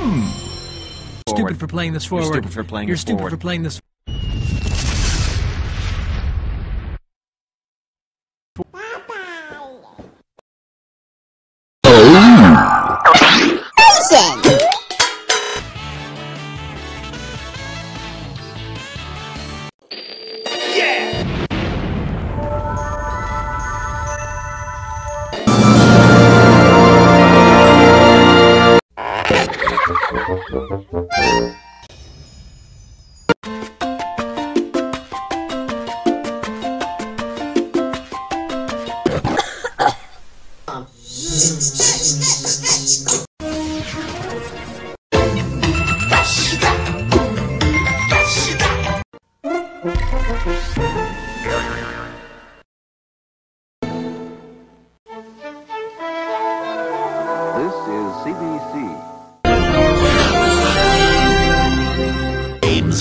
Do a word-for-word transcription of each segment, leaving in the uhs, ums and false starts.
Stupid for playing this forward. You're stupid for playing You're this stupid forward. for playing this. This is C B C. Games.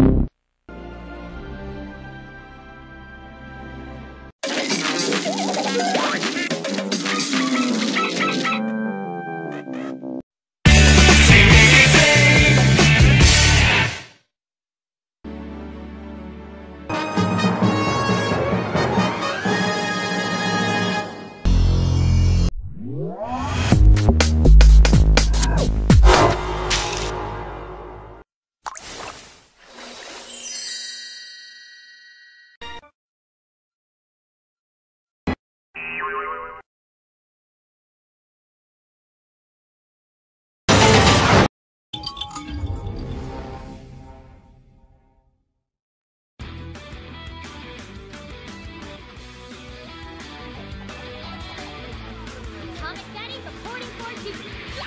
Atomic Daddy reporting for duty.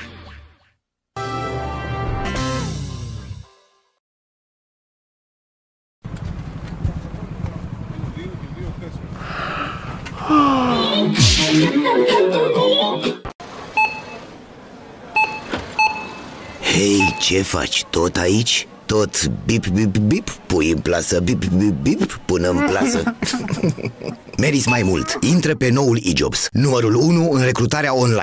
Hei, ce faci? Tot aici? Tot bip, bip, bip, pui în plasă, bip, bip, bip, până în plasă. Meriți mai mult. Intră pe noul e-Jobs, numărul unu în recrutarea online.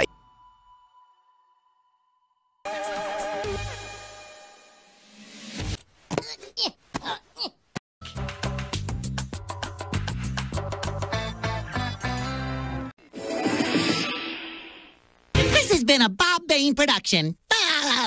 This has been a Bob Bain production. Ah!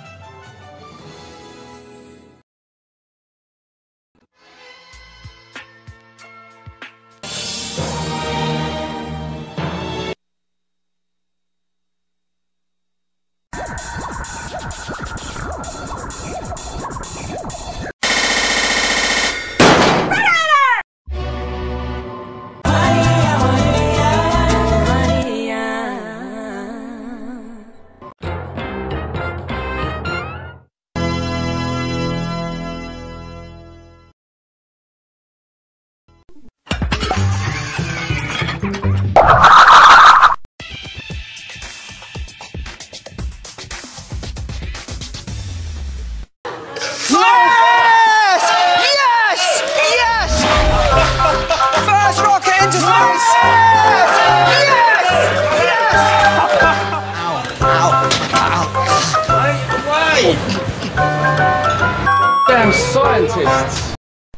Damn scientists!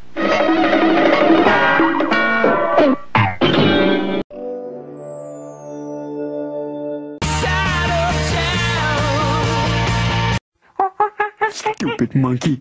Stupid monkey.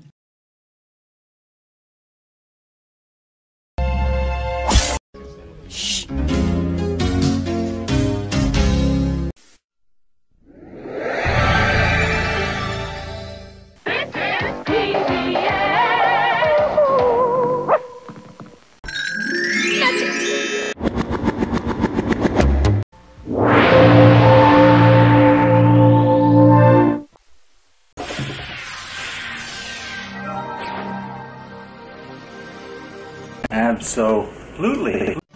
Absolutely.